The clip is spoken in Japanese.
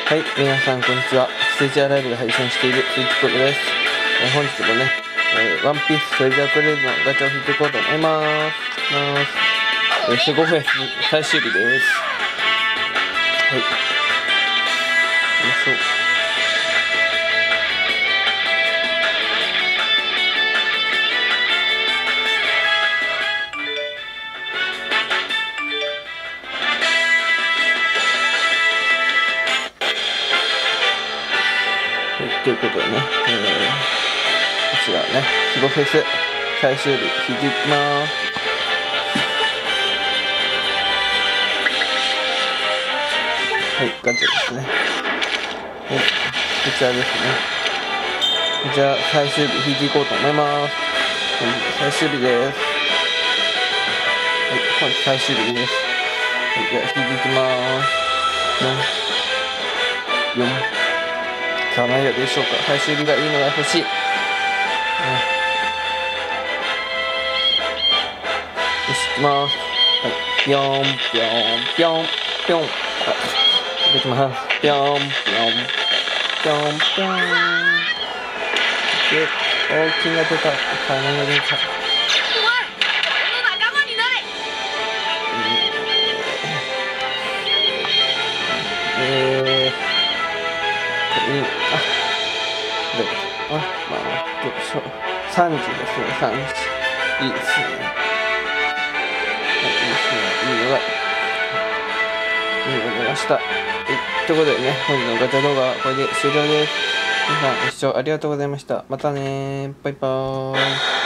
はい、皆さんこんにちは。ステージアライブで配信しているスイッチコードです。本日もね、ワンピースソルジャークレーズのガチャを引いていこうと思います。5フェス最終日です。はい。よいしょ。ということでね、こちらね、5フェス最終日引いていきます。はい、ガチャですね。はい、こちらですね。じゃあ最終日引いていこうと思います。最終日です。はい、本日最終日です。はい、じゃあ引いていきます。4さあ何がでしょうか。最終日がいいのが欲しい。よし、いきます。はい、ぴょんぴょんぴょんぴょん。できます。ぴょんぴょんぴょんぴょん。で、金が出た。金が出た。3時ですね、3時。いいですね。はい、いいですね。いいのが出ました。はい、ということでね、本日のガチャ動画はこれで終了です。皆さんご視聴ありがとうございました。またねー。バイバーイ。